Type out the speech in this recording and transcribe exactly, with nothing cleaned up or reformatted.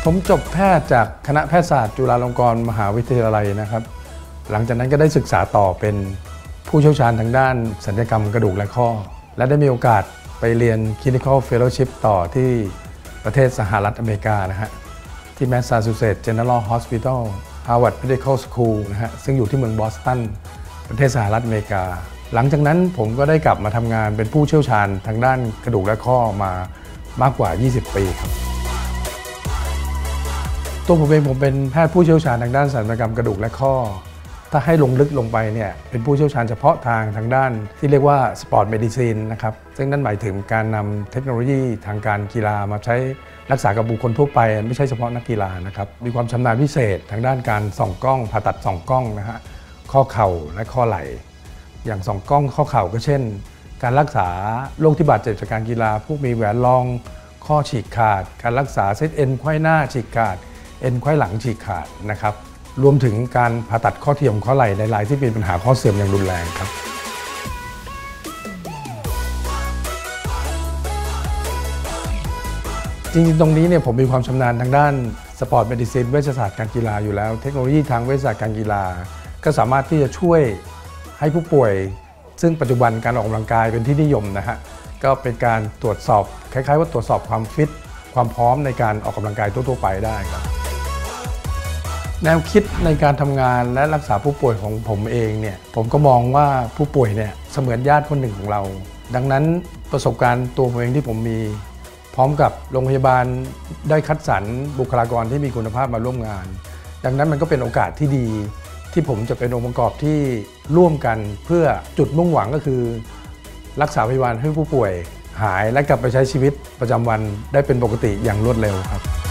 ผมจบแพทย์จากคณะแพทยศาสตร์จุฬาลงกรณ์มหาวิทยาลัยนะครับหลังจากนั้นก็ได้ศึกษาต่อเป็นผู้เชี่ยวชาญทางด้านศัลยกรรมกระดูกและข้อและได้มีโอกาสไปเรียน Clinical Fellowship ต่อที่ประเทศสหรัฐอเมริกานะฮะที่ Massachusetts General Hospital Harvard Medical School นะฮะซึ่งอยู่ที่เมืองบอสตันประเทศสหรัฐอเมริกาหลังจากนั้นผมก็ได้กลับมาทำงานเป็นผู้เชี่ยวชาญทางด้านกระดูกและข้อมามากกว่ายี่สิบปีครับตัวผมเองผมเป็นแพทย์ผู้เชี่ยวชาญทางด้านศัลยกรรมกระดูกและข้อถ้าให้ลงลึกลงไปเนี่ยเป็นผู้เชี่ยวชาญเฉพาะทางทางด้านที่เรียกว่าสปอร์ตเมดิซินนะครับซึ่งนั่นหมายถึงการนำเทคโนโลยีทางการกีฬามาใช้รักษากับบุคคลทั่วไปไม่ใช่เฉพาะนักกีฬานะครับมีความชำนาญพิเศษทางด้านการส่องกล้องผ่าตัดส่องกล้องนะฮะข้อเข่าและข้อไหล่อย่างส่องกล้องข้อเข่าก็เช่นการรักษาโรคที่บาดเจ็บจากการกีฬาพวกมีแหวนรองข้อฉีกขาดการรักษาเส้นเอ็นไขว้หน้าฉีกขาดเอ็นไขว้หลังฉีกขาดนะครับรวมถึงการผ่าตัดข้อเทียมข้อไหล่ในรายที่มีปัญหาข้อเสื่อมอย่างรุนแรงครับจริงๆตรงนี้เนี่ยผมมีความชำนาญทางด้านสปอร์ตเมดิซินเวชศาสตร์การกีฬาอยู่แล้วเทคโนโลยีทางเวชศาสตร์การกีฬาก็สามารถที่จะช่วยให้ผู้ป่วยซึ่งปัจจุบันการออกกำลังกายเป็นที่นิยมนะฮะก็เป็นการตรวจสอบคล้ายๆว่าตรวจสอบความฟิตความพร้อมในการออกกำลังกายทั่วๆไปได้ครับแนวคิดในการทำงานและรักษาผู้ป่วยของผมเองเนี่ยผมก็มองว่าผู้ป่วยเนี่ยเสมือนญาติคนหนึ่งของเราดังนั้นประสบการณ์ตัวผมเองที่ผมมีพร้อมกับโรงพยาบาลได้คัดสรรบุคลากรที่มีคุณภาพมาร่วมงานดังนั้นมันก็เป็นโอกาสที่ดีที่ผมจะเป็นองค์ประกอบที่ร่วมกันเพื่อจุดมุ่งหวังก็คือรักษาพยาบาลให้ผู้ป่วยหายและกลับไปใช้ชีวิตประจำวันได้เป็นปกติอย่างรวดเร็วครับ